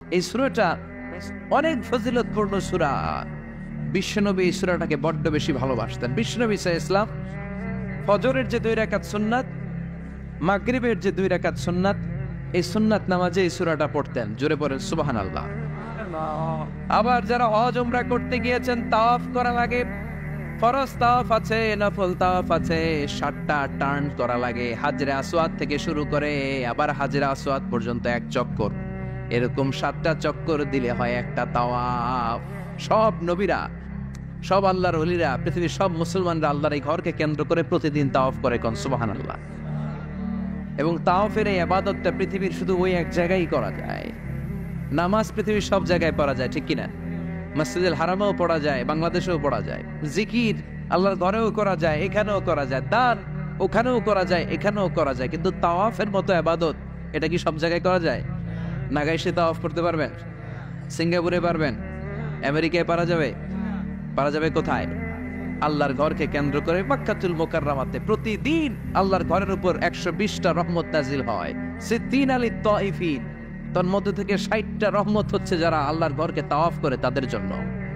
এই সূরাটা অনেক ফজিলতপূর্ণ সূরা। বিশ্বনবী এই সূরাটাকে বড্ড বেশি ভালোবাসতেন। বিশ্বনবী সাল্লাল্লাহু আলাইহি ওয়াসাল্লাম ফজরের যে 2 রাকাত সুন্নাত, মাগরিবের যে 2 রাকাত সুন্নাত, এই সুন্নাত নামাজে এই সূরাটা পড়তেন। জোরে পড়েন সুবহানাল্লাহ। আবার যারা হজ উমরা করতে গিয়েছেন, তাওয়াফ করা লাগে, ফরজ তাওয়াফ আছে, নফল তাওয়াফ আছে, 7টা টার্ন করা লাগে। হাজরে আসওয়াদ থেকে শুরু করে আবার হাজরে আসওয়াদ পর্যন্ত 1 চক্কর, এরকম 7টা চক্কর দিলে হয় একটা তাওয়াফ। সব নবীরা, সব আল্লাহর ওলিরা, পৃথিবীর সব মুসলমানরা আল্লাহর এই ঘরকে কেন্দ্র করে প্রতিদিন তাওয়াফ করে। কোন সুবহানাল্লাহ। এবং তাওয়াফের এই ইবাদতটা পৃথিবীর শুধু ওই এক জায়গায় করা যায়। নামাজ পৃথিবীর সব জায়গায় পড়া যায়, ঠিক কিনা? মসজিদুল হারামেও পড়া যায়, বাংলাদেশেও পড়া যায়। জিকির আল্লাহর ঘরেও করা যায়, এখানেও করা যায়। দান ওখানেও করা যায়, এখানেও করা যায়। কিন্তু তাওয়াফের মতো ইবাদত, এটা কি সব জায়গায় করা যায়? নাগাইশে তাওয়াফ করতে পারবেন? সিঙ্গাপুরে পারবেন? আমেরিকায় পারা যাবে? পারা যাবে কোথায়? আল্লাহর ঘরকে কেন্দ্র করে মক্কাতুল মুকাররমাতে প্রতিদিন আল্লাহর ঘরের উপর 120টা রহমত নাজিল হয়। সিদ্দিন আলী তাইফিন, তার মধ্যে থেকে 60টা রহমত হচ্ছে যারা আল্লাহর ঘরকে তাওয়াফ করে তাদের জন্য।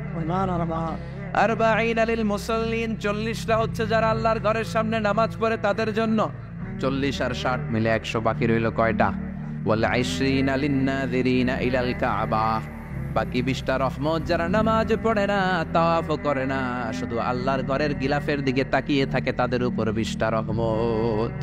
আরবাঈন লিল মুসাল্লিন, 40টা হচ্ছে যারা আল্লাহর ঘরের সামনে নামাজ পড়ে তাদের জন্য। 40 আর 60 মিলে 100, বাকি রইল কয়টা? ওয়াল 20 লিন-নাযিরিনা ইলাল কাবা। বাকি 20টা রহমত যারা নামাজ পড়ে না, তাওয়াফ করে না, শুধু আল্লাহর ঘরের গিলাফের দিকে তাকিয়ে থাকে, তাদের উপর 20টা রহমত।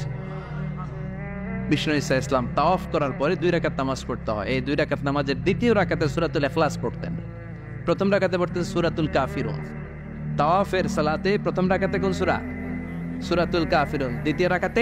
বিষ্ণু ঈসা ইসলাম তাওয়াফ করার পরে 2 রাকাত নামাজ পড়তে হয়। এই 2 রাকাত নামাজের দ্বিতীয় রাকাতে সূরাতুল ইখলাস পড়তেন, প্রথম রাকাতে পড়তেন সূরাতুল কাফিরুন। তাওয়াফের সালাতে প্রথম রাকাতে কোন সূরা? সূরাতুল কাফিরুন। দ্বিতীয় রাকাতে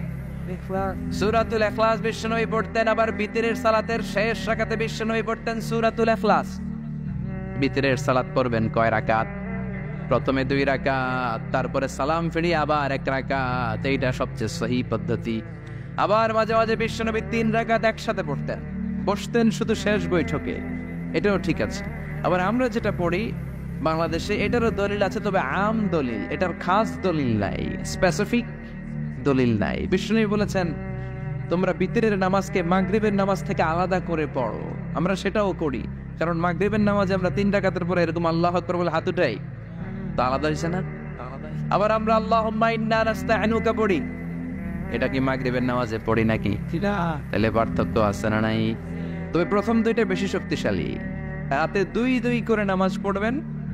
সূরাতুল ইখলাস বিষ্ণুই পড়তেন। আবার বিতরের সালাতের শেষ রাকাতে বিষ্ণুই পড়তেন সূরাতুল ইখলাস। বিতরের সালাত পড়বেন কয় রাকাত? প্রথমে 2 রাকাত, তারপরে সালাম ফিরিয়ে আবার 1 রাকাত। এইটা সবচেয়ে সহি পদ্ধতি। আবার মাঝে মাঝে বিশ্বনবী 3 রাকাত একসাথে পড়তেন, বসতেন শুধু শেষ বৈঠকে, এটাও ঠিক আছে। আবার আমরা যেটা পড়ি বাংলাদেশে, এটারও দলিল আছে, তবে আম দলিল, এটার খাস দলিল নাই, স্পেসিফিক দলিল নাই। বিষ্ণু বলেছেন তোমরা বিতরের নামাজকে মাগরিবের নামাজ থেকে আলাদা করে পড়ো। আমরা সেটাও করি, কারণ মাগরিবের নামাজে আমরা 3 রাকাতের পরে এরকম আল্লাহু আকবার বলে হাত উঠাই, তো আলাদা হয়েছে না? আবার আমরা আল্লাহুম্মা ইন্না নাস্তাইনুকা পড়ি, এটা কি মাগরিবের নামাজে পড়ি নাকি? তাহলে পার্থক্য আছে না নাই? তবে প্রথম 2টা বেশি শক্তিশালী। রাতে 2 করে নামাজ পড়বেন,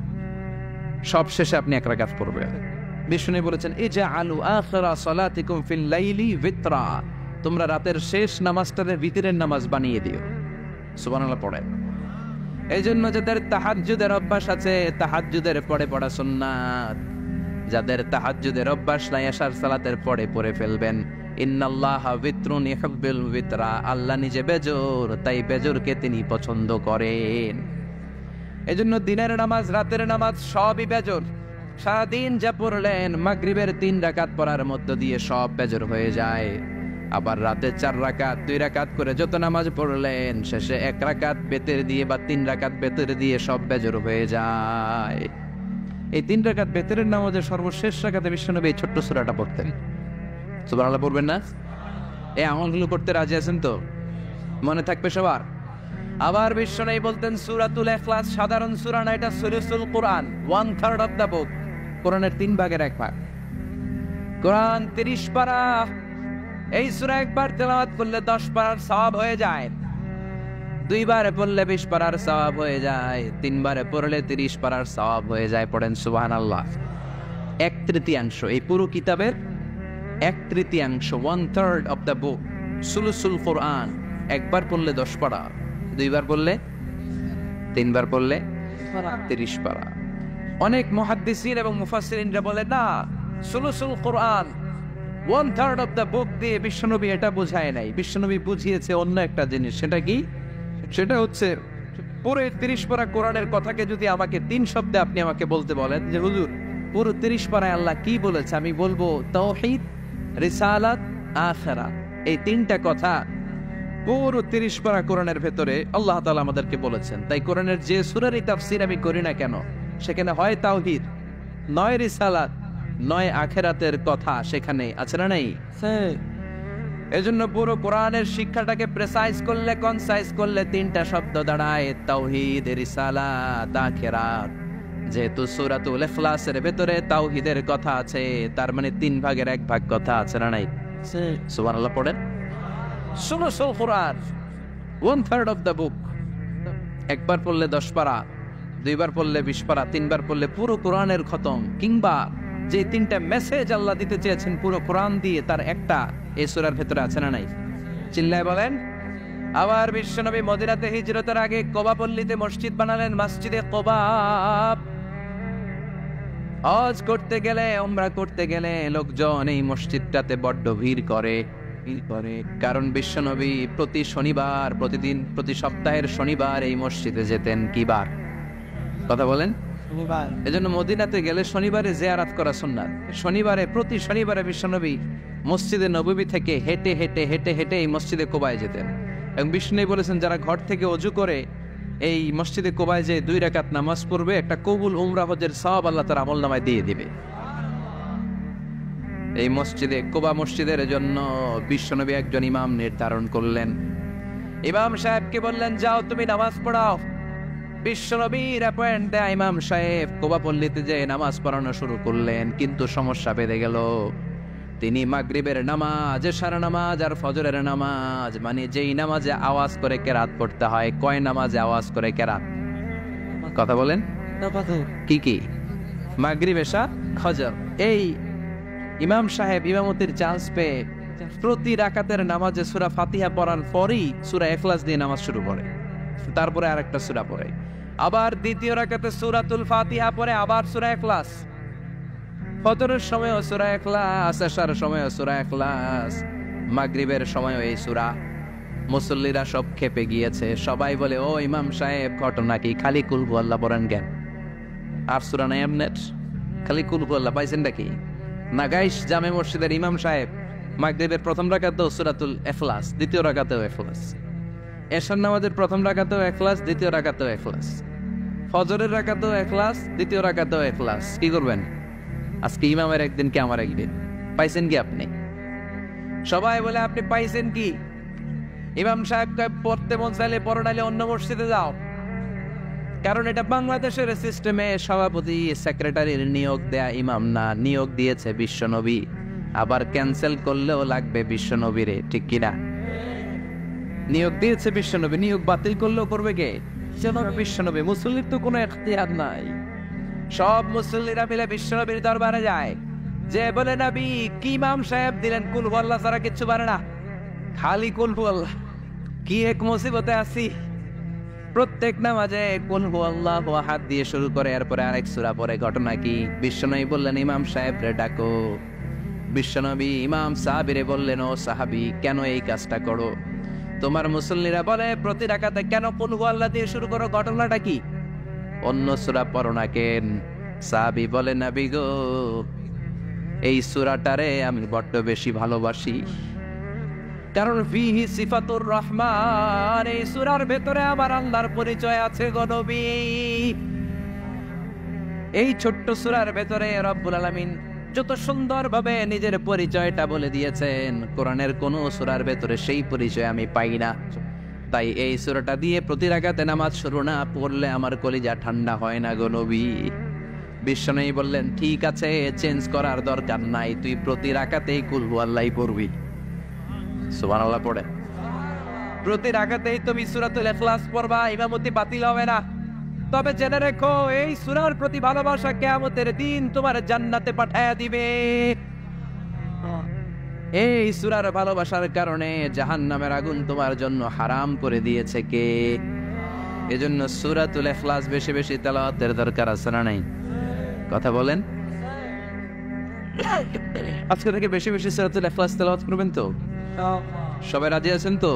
সব শেষে আপনি 1 রাকাত পড়বেন। বিষ্ণু বলেছেন ইজআলু আখিরা সালাতিকুম ফিল লাইলি বিতরা, তোমরা রাতের শেষ নামাজটারে বিতরের নামাজ বানিয়ে দিও। সুবহানাল্লাহ পড়েন। এই জন্য যাদের তাহাজ্জুদের অভ্যাস আছে, তাহাজ্জুদের পরে পড়া সুন্নাত। যাদের তাহাজ্জুদের অভ্যাস নাই, আশার সালাতের পরে পড়ে ফেলবেন। ইন্নাল্লাহা বিতরুন ইউহিব্বুল বিতরা, আল্লাহ নিজে বেজোর, তাই বেজোরকে তিনি পছন্দ করেন। এজন্য দিনের নামাজ, রাতের নামাজ সবই বেজোর। সারাদিন যা পড়লেন, মাগরিবের 3 রাকাত পড়ার মধ্য দিয়ে সব বেজোর হয়ে যায়। আবার রাতে 4 রাকাত, 2 রাকাত করে যত নামাজ পড়লেন, শেষে 1 রাকাত বেতের দিয়ে বা 3 রাকাত বেতের দিয়ে সব বেজোর হয়ে যায়। এই 3 রাকাত বেতেরের নামাজের সর্বশেষ রাকাতে বিশ্বনবী এই ছোট্ট সূরাটা পড়তেন। সুবহানাল্লাহ পড়বেন না? এই আমলগুলো করতে রাজি আছেন তো? মনে থাকবে সবার? আবার বিশ্বনবী বলতেন সূরাতুল ইখলাস সাধারণ সূরা না, এটা সুলুসুল কোরআন, 1/3 অফ দা বুক। কোরআনের 3 ভাগের 1 ভাগ। কোরআন 30 পারা। এই সূরা একবার তেলাওয়াত করলে 10 পারার সওয়াব হয়ে যায়। 2 বারে পড়লে 20 পারার সওয়াব হয়ে যায়। 3 বারে পড়লে 30 পারার সওয়াব হয়ে যায়। পড়েন সুবহানাল্লাহ। 1/3 এই পুরো কিতাবের 1/3, 1/3 অফ দা বুক, সুলুসুল কোরআন। একবার পড়লে 10 পারা, 2 বার পড়লে, 3 বার পড়লে 30 পারা। অনেক মুহাদ্দিসিন এবং মুফাসসিরিনরা বলে না, সুলুসুল কোরআন 1/3 অফ দা বুক দিয়ে বিশ্বনবী এটা বোঝায় নাই। বিশ্বনবী বুঝিয়েছে অন্য একটা জিনিস। সেটা কি? সেটা হচ্ছে পুরো 30 পারা কোরআনের কথাকে যদি আমাকে 3 শব্দে আপনি আমাকে বলতে বলেন যে হুজুর পুরো 30 পারায় আল্লাহ কি বলেছে, আমি বলবো তাওহীদ, রিসালাত, আখিরাত। এই 3টা কথা পুরো 30 পারা কোরআনের ভেতরে আল্লাহ তাআলা আমাদেরকে বলেছেন। তাই কোরআনের যে সূরারই তাফসীর আমি করি না কেন, সেখানে হয় তাওহীদ, নয় রিসালাত, নয় আখিরাতের কথা সেখানে আছে না নাই? এজন্য পুরো কোরআনের শিক্ষাটাকে প্রেসাইজ করলে, কনসাইজ করলে তিনটা শব্দ দাঁড়ায়: তাওহীদ, রিসালাত, আখিরাত। যেহেতু সূরাতুল ইখলাসের ভেতরে তাওহীদের কথা আছে, তার মানে 3 ভাগের 1 ভাগ কথা আছে না নাই? সুবহানাল্লাহ পড়েন। ষোলশো কোরআন, 1/3 অফ দ্য বুক। একবার পড়লে 10 পারা, 2বার পড়লে 20 পারা, 3বার পড়লে পুরো কোরআনের খতম। কিংবা যে 3টা মেসেজ আল্লাহ দিতে চেয়েছেন পুরো কোরআন দিয়ে, তার একটা এই সূরার ভেতরে আছে না নাই? চিল্লায় বলেন। আবার বিশ্বনবী মদিনাতে হিজরতের আগে কোবা পল্লীতে মসজিদ বানালেন, মসজিদে কোবা। হজ করতে গেলে, উমরা করতে গেলে লোকজন এই মসজিদটাতে বড্ড ভিড় করে। কারণ বিশ্বনবী প্রতি শনিবার, প্রতি সপ্তাহের শনিবার এই মসজিদে যেতেন। কি বার? কথা বলেন। এজন্য মদিনাতে গেলে শনিবারে জিয়ারত করা সুন্নাত। প্রতি শনিবারে বিশ্বনবী মসজিদে নববী থেকে হেঁটে হেঁটে হেঁটে হেঁটে এই মসজিদে কোবায় যেতেন। এবং বিষ্ণু বলেছেন, যারা ঘর থেকে ওযু করে এই মসজিদে কোবায় যে 2 রাকাত নামাজ পড়বে, একটা কবুল উমরা হজের সওয়াব আল্লাহ তার আমলনামায় দিয়ে দিবে। এই মসজিদে, কোবা মসজিদের জন্য বিশ্বনবী একজন ইমাম নির্ধারণ করলেন। ইমাম সাহেবকে বললেন, যাও তুমি নামাজ পড়াও। বিশ্বনবীর অ্যাপয়েন্ট দেয়া ইমাম সাহেব কোবা পল্লীতে যে নামাজ পড়ানো শুরু করলেন। কিন্তু সমস্যা বেড়ে গেল। তিনি মাগরিবের নামাজ, এশার নামাজ আর ফজরের নামাজ, মানে যেই নামাজে আওয়াজ করে কেরাত পড়তে হয়, কয় নামাজে আওয়াজ করে কেরাত? কথা বলেন। কি কি? মাগরিব, এশা, ফজর। এই ইমাম সাহেব ইমামতির চান্স পেয়ে প্রতি রাকাতের নামাজে সূরা ফাতিহা পড়ার পরই সূরা ইখলাস দিয়ে নামাজ শুরু করে, তারপরে আরেকটা সূরা পড়ে। আবার দ্বিতীয় রাকাতে সূরাতুল ফাতিহা পড়ে, আবার সূরা ইখলাস। ফজরের সময়ও সূরা ইখলাস, এশার সময়ও সূরা ইখলাস, মাগরিবের সময়ও এই সূরা। মুসল্লিরা সব খেপে গিয়েছে। সবাই বলে, ও ইমাম সাহেব, ঘটনা কি? খালি কুল হুয়াল্লাহ পড়েন কেন? আর সূরা নাই আপনার? খালি কুল হুয়াল্লাহ পাইছেন নাকি? নাগাইশ জামে মসজিদের ইমাম সাহেব মাগরিবের প্রথম রাকাতেও সূরাতুল ইখলাস, দ্বিতীয় রাকাতেও ইখলাস। এশার নামাজের প্রথম রাকাতেও ইখলাস, দ্বিতীয় রাকাতেও ইখলাস। ফজরের রাকাতেও ইখলাস, দ্বিতীয় রাকাতেও ইখলাস। কি করবেন? আজকে ইমামের একদিন কি আমার একদিন। পাইছেন কি আপনি? সবাই বলে, আপনি পাইছেন কি? ইমাম সাহেব পড়তে মন চাইলে পড়ো, নাইলে অন্য মসজিদে যাও। কারণ এটা বাংলাদেশের সিস্টেমে সভাপতি সেক্রেটারির নিয়োগ দেয়া ইমাম না, নিয়োগ দিয়েছে বিশ্বনবী। আবার ক্যান্সেল করলেও লাগবে বিশ্বনবীরে, ঠিক কিনা? নিয়োগ দিয়েছে বিশ্বনবী, নিয়োগ বাতিল করলেও করবে কে? বিশ্বনবী। মুসল্লির তো কোনো এখতিয়ার নাই। সব মুসল্লিরা মিলে বিশ্বনবীর দরবারে যায়, যে বলে, নবী কি ইমাম সাহেব দিলেন, কুল হুয়াল্লাহ ছাড়া কিচ্ছু পারে না, খালি কুল হুয়াল্লাহ। কি এক মুসিবতে আছি। প্রত্যেক নামাজে কুল হুয়াল্লাহু আহাদ দিয়ে শুরু করে, এরপরে আরেক সূরা পড়ে। ঘটনা কি? বিশ্বনবী বললেন, ইমাম সাহেব রে ডাকো। বিশ্বনবী ইমাম সাহাবীরে বললেন, ও সাহাবী, কেন এই কাজটা করো? তোমার মুসল্লিরা বলে প্রতি রাকাতে কেন কুল হুয়াল্লাহ দিয়ে শুরু করো, ঘটনাটা কি? অন্য সূরা পড়ো না কেন? সাহাবী বলে, নবী গো, এই সূরাটারে আমি বড্ড বেশি ভালোবাসি। কারণ ফিহি সিফাতুর রহমান, এই সূরার ভেতরে আমার আল্লাহর পরিচয় আছে গো নবী। এই ছোট্ট সূরার ভেতরে রব্বুল আলামিন যত সুন্দরভাবে নিজের পরিচয়টা বলে দিয়েছেন, কোরআনের কোন সূরার ভেতরে সেই পরিচয় আমি পাই না। তাই এই সূরাটা দিয়ে প্রতি রাকাতে নামাজ শুরু না পড়লে আমার কলিজা ঠান্ডা হয় না গো নবী। বিশ্বনবী বললেন, ঠিক আছে, চেঞ্জ করার দরকার নাই, তুই প্রতি রাকাতেই কুল হুয়াল্লাহ পড়বি। সুবহানাল্লাহ পড়ে। প্রতি রাকাতেই তুমি সূরাতুল ইখলাস পড়বা, ইমামতি বাতিল হবে না। তবে জেনে রেখো, এই সূরার প্রতি ভালোবাসা কিয়ামতের দিন তোমার জান্নাতে পাঠায়া দিবে। এই সূরার ভালোবাসার কারণে জাহান্নামের আগুন তোমার জন্য হারাম করে দিয়েছে কে? এজন্য সূরাতুল ইখলাস বেশি বেশি তেলাওয়াতের দরকার আছে না নাই? কথা বলেন। আজকে থেকে বেশি বেশি সূরাতুল ইখলাস তেলাওয়াত করবেন তো? সবাই রাজি আছেন তো?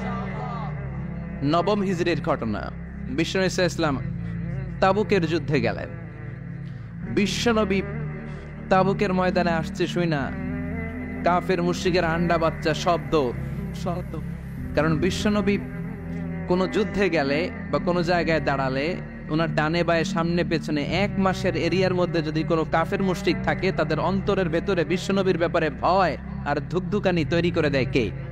নবম হিজরির ঘটনা। বিশ্বনবী সাল্লাল্লাহু আলাইহি ওয়াসাল্লাম তাবুকের যুদ্ধে গেলেন। বিশ্বনবী তাবুকের ময়দানে আসছে শুই না কাফের মুশরিকের আন্ডা বাচ্চা শব্দ। কারণ বিশ্বনবী কোন যুদ্ধে গেলে বা কোনো জায়গায় দাঁড়ালে ওনার ডানে বায়ে সামনে পেছনে 1 মাসের এরিয়ার মধ্যে যদি কোনো কাফের মুশরিক থাকে, তাদের অন্তরের ভেতরে বিশ্বনবীর ব্যাপারে ভয় আর ধুকধুকানি তৈরি করে দেয় কে?